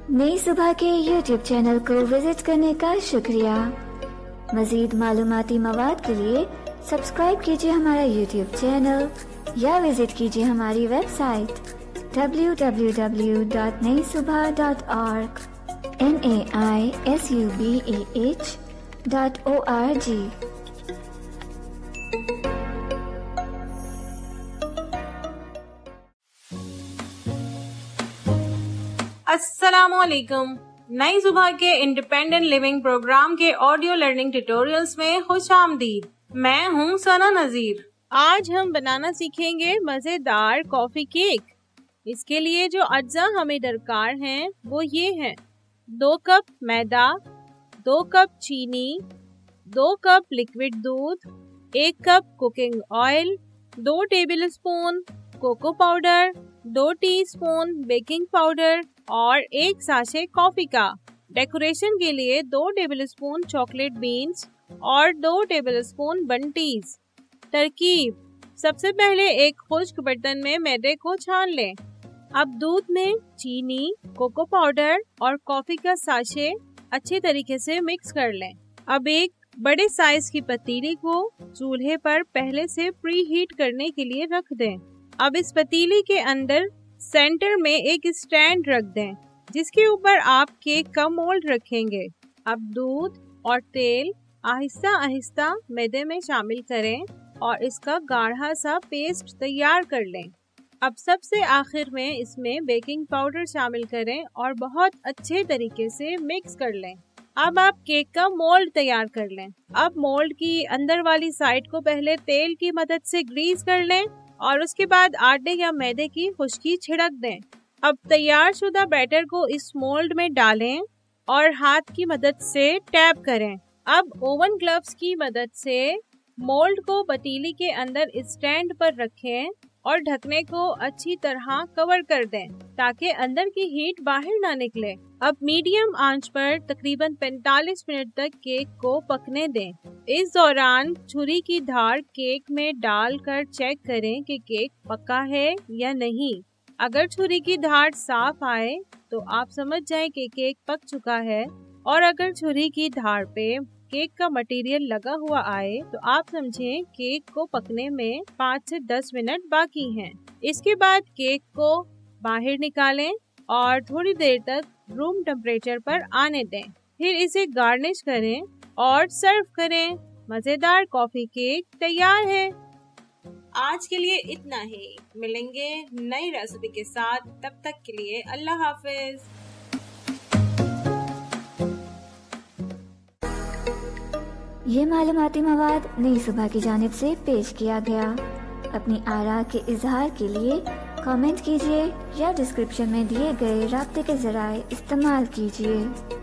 नई सुबह के YouTube चैनल को विजिट करने का शुक्रिया। मज़ीद मालूमाती मवाद के लिए सब्सक्राइब कीजिए हमारा YouTube चैनल या विजिट कीजिए हमारी वेबसाइट www.naisubah.org naisubah.org। अस्सलामुअलैकुम। नई सुबह के इंडिपेंडेंट लिविंग प्रोग्राम के ऑडियो लर्निंग ट्यूटोरियल्स में खुशामदीद। मैं हूँ सना नजीर। आज हम बनाना सीखेंगे मजेदार कॉफी केक। इसके लिए जो अज्जा हमें दरकार हैं वो ये हैं: 2 कप मैदा, 2 कप चीनी, 2 कप लिक्विड दूध, 1 cup cooking oil, 2 tablespoon cocoa powder, 2 teaspoon baking powder और 1 साशे कॉफी का। डेकोरेशन के लिए 2 टेबलस्पून चॉकलेट बीन्स और 2 टेबलस्पून बंटीज। तरकीब: सबसे पहले एक खुश्क बर्तन में मैदे को छान लें। अब दूध में चीनी, कोको पाउडर और कॉफी का साशे अच्छे तरीके से मिक्स कर लें। अब एक बड़े साइज की पतीली को चूल्हे पर पहले से प्री हीट करने के लिए रख दें। अब इस पतीली के अंदर सेंटर में एक स्टैंड रख दें जिसके ऊपर आप केक का मोल्ड रखेंगे। अब दूध और तेल आहिस्ता आहिस्ता मैदे में शामिल करें और इसका गाढ़ा सा पेस्ट तैयार कर लें। अब सबसे आखिर में इसमें बेकिंग पाउडर शामिल करें और बहुत अच्छे तरीके से मिक्स कर लें। अब आप केक का मोल्ड तैयार कर लें। अब मोल्ड की अंदर वाली साइड को पहले तेल की मदद से ग्रीस कर लें और उसके बाद आटे या मैदे की खुश्की छिड़क दें। अब तैयार शुदा बैटर को इस मोल्ड में डालें और हाथ की मदद से टैप करें। अब ओवन ग्लव्स की मदद से मोल्ड को पतीली के अंदर स्टैंड पर रखें और ढकने को अच्छी तरह कवर कर दें ताकि अंदर की हीट बाहर ना निकले। अब मीडियम आंच पर तकरीबन 45 मिनट तक केक को पकने दें। इस दौरान छुरी की धार केक में डालकर चेक करें कि केक पका है या नहीं। अगर छुरी की धार साफ आए तो आप समझ जाएं कि केक पक चुका है, और अगर छुरी की धार पे केक का मटेरियल लगा हुआ आए तो आप समझें केक को पकने में 5 से 10 मिनट बाकी हैं। इसके बाद केक को बाहर निकालें और थोड़ी देर तक रूम टेम्परेचर पर आने दें। फिर इसे गार्निश करें और सर्व करें। मजेदार कॉफी केक तैयार है। आज के लिए इतना ही। मिलेंगे नई रेसिपी के साथ, तब तक के लिए अल्लाह हाफिज। ये मालूमाती मवाद नई सुबह की जानिब से पेश किया गया। अपनी आरा के इजहार के लिए कमेंट कीजिए या डिस्क्रिप्शन में दिए गए राब्ते के ज़राए इस्तेमाल कीजिए।